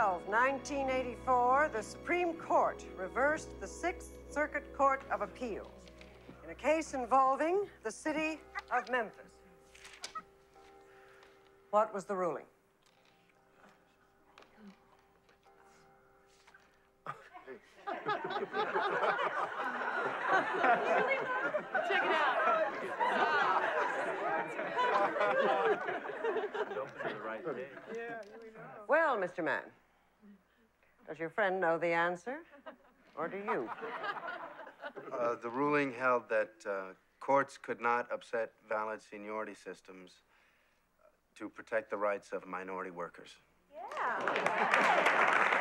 12, 1984, the Supreme Court reversed the Sixth Circuit Court of Appeals in a case involving the city of Memphis. What was the ruling? Check it out. Well, Mr. Mann, does your friend know the answer, or do you? The ruling held that courts could not upset valid seniority systems to protect the rights of minority workers. Yeah.